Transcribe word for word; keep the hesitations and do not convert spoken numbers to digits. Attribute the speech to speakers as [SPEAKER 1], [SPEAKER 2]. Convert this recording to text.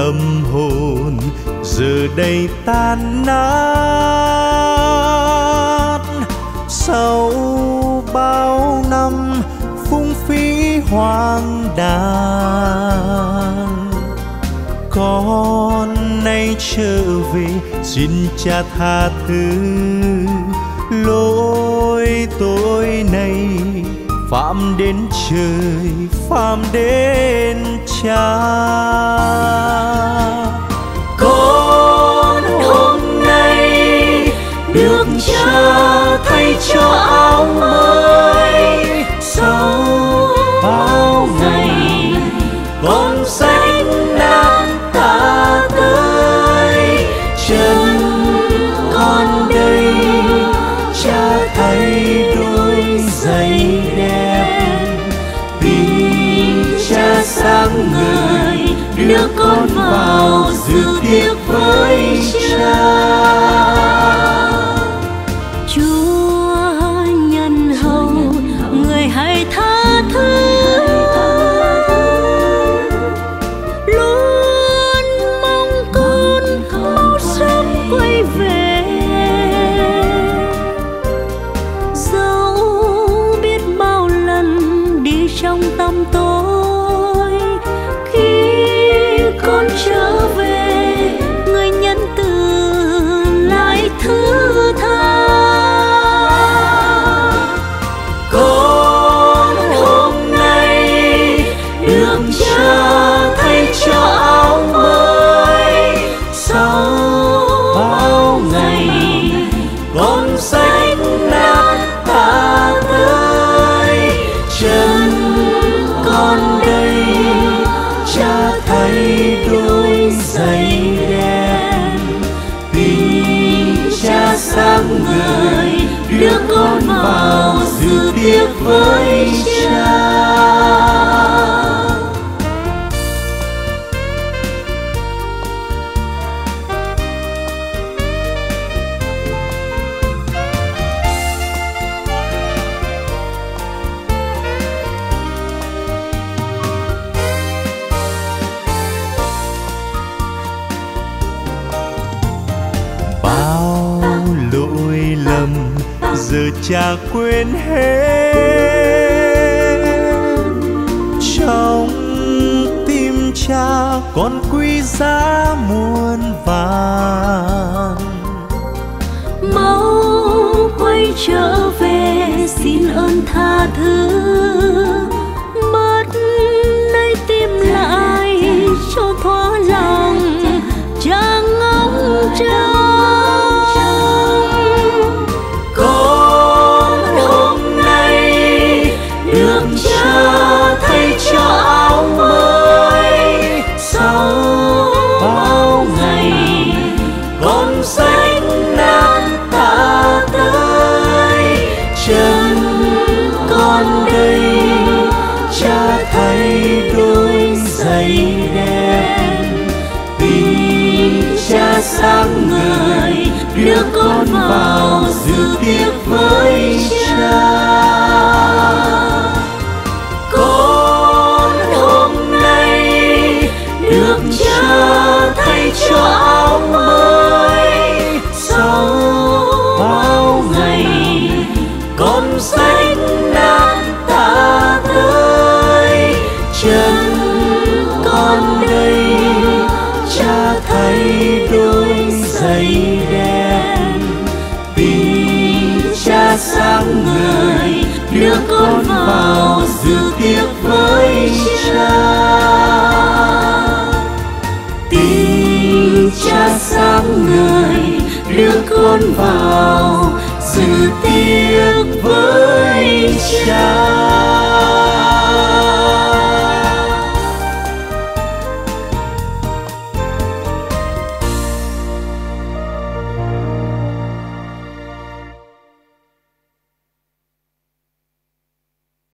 [SPEAKER 1] tâm hồn giờ đây tan nát. Sau bao năm phung phí hoang đàn, con nay trở về xin cha tha thứ lỗi tôi này, phạm đến trời phạm đến cha.
[SPEAKER 2] Con hôm nay được cha thay cho áo mới, sau bao ngày con xanh nát ta tới. Chân con đây cha thay đôi giày đẹp, vì cha sáng ngời đưa con vào dự tiệc với cha.
[SPEAKER 3] Chúa nhân hậu người hãy tha thứ, luôn mong con mau sớm quay về. Dẫu biết bao lần đi trong tâm tối, khi con trở về người nhân từ lại thứ tha.
[SPEAKER 2] Con hôm nay được cha thay cho áo mới, sau bao ngày con xanh nát ta tới. Chân con đây cha thay đôi giày đẹp, vì cha sáng ngời đưa con vào dự tiệc với cha.
[SPEAKER 1] Bao lỗi lầm giờ cha quên hết, trong tim cha còn quý giá muôn vàn.
[SPEAKER 3] Mau quay trở về xin ơn tha thứ, mất nơi tìm lại cho thỏa lòng cha ngóng trông.
[SPEAKER 2] Con hôm nay được cha thay cho áo mới, sau bao ngày con xanh nát ta tới. Chân con đây cha thay đôi giày đẹp, vì cha sáng ngời đưa con vào dự tiệc với cha. Con hôm nay được cha thay cho áo mới, sau bao ngày con xanh nát ta tới. Chân con đây cha thay đôi giày đẹp, vì cha sáng ngời đưa con vào dự tiệc với cha. Tình cha sáng ngời đưa con vào dự tiệc